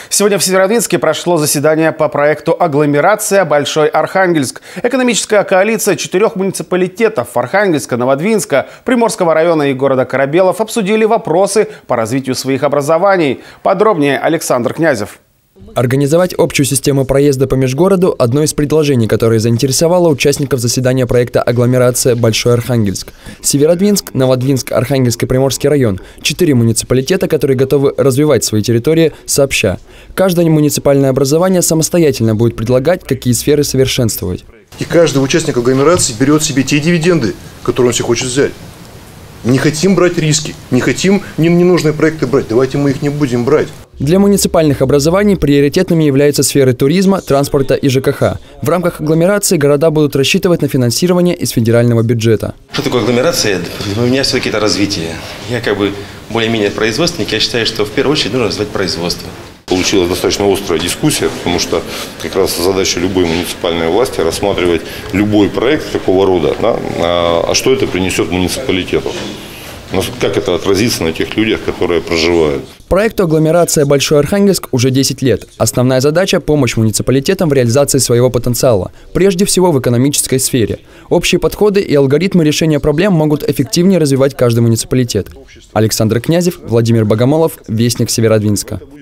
Сегодня в Северодвинске прошло заседание по проекту «Агломерация Большой Архангельск». Экономическая коалиция 4 муниципалитетов Архангельска, Новодвинска, Приморского района и города Корабелов обсудили вопросы по развитию своих образований. Подробнее Александр Князев. Организовать общую систему проезда по межгороду – одно из предложений, которое заинтересовало участников заседания проекта «Агломерация Большой Архангельск». Северодвинск, Новодвинск, Архангельск и Приморский район – 4 муниципалитета, которые готовы развивать свои территории сообща. Каждое муниципальное образование самостоятельно будет предлагать, какие сферы совершенствовать. И каждый участник агломерации берет себе те дивиденды, которые он себе хочет взять. Не хотим брать риски, не хотим ненужные проекты брать, давайте мы их не будем брать. Для муниципальных образований приоритетными являются сферы туризма, транспорта и ЖКХ. В рамках агломерации города будут рассчитывать на финансирование из федерального бюджета. Что такое агломерация? У меня все-таки это развитие. Я более-менее производственник, я считаю, что в первую очередь нужно развивать производство. Получилась достаточно острая дискуссия, потому что как раз задача любой муниципальной власти рассматривать любой проект такого рода, а что это принесет муниципалитету. Как это отразится на тех людях, которые проживают. Проекту «Агломерация Большой Архангельск» уже 10 лет. Основная задача – помощь муниципалитетам в реализации своего потенциала, прежде всего в экономической сфере. Общие подходы и алгоритмы решения проблем могут эффективнее развивать каждый муниципалитет. Александр Князев, Владимир Богомолов, Вестник Северодвинска.